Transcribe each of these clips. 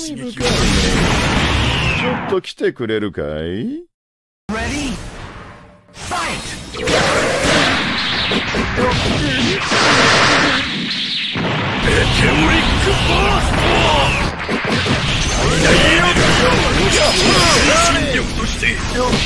味深いね。ちょっと来てくれるかい？ Ready? Fight! メテオリックバースト！最大エネルギーを推進力として。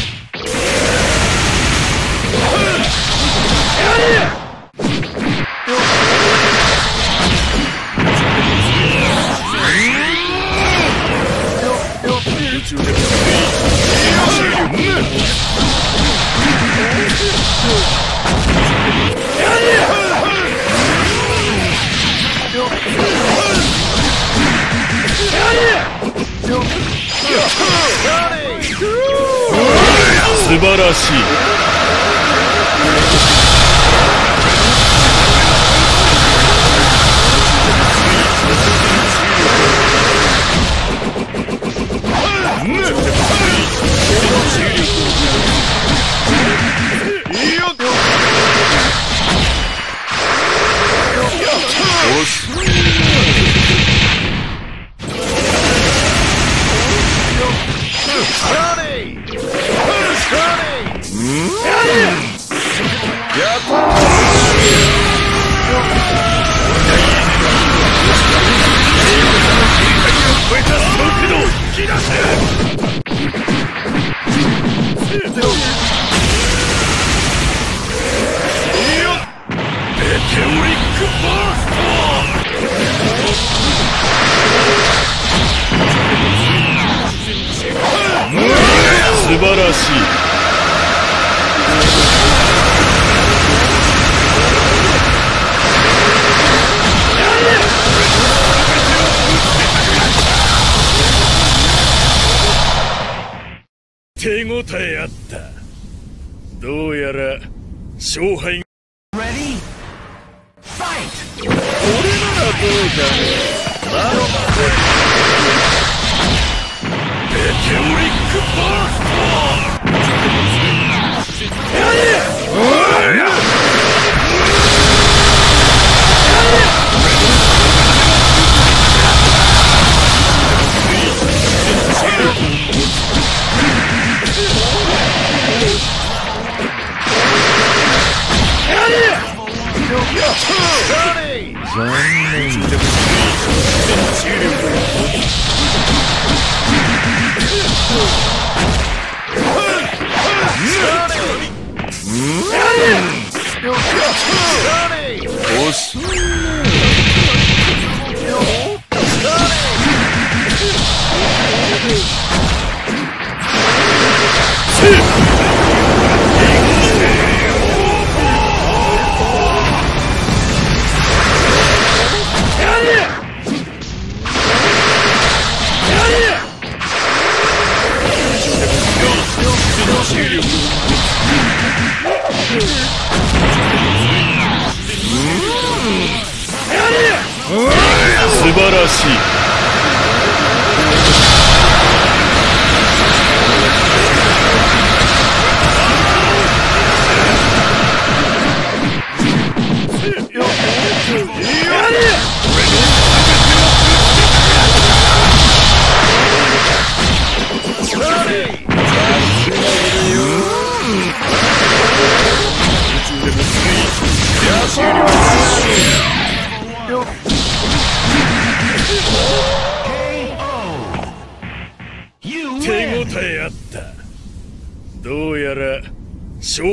素晴らしい。素晴らしい。手応えあった。どうやら勝敗。 Ready? Fight! これならどうかね。 メテオリックバースト！ 残念。遅いね。素晴らしい。手応えあった。どうやら